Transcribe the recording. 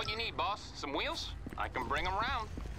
What you need, boss? Some wheels? I can bring them round.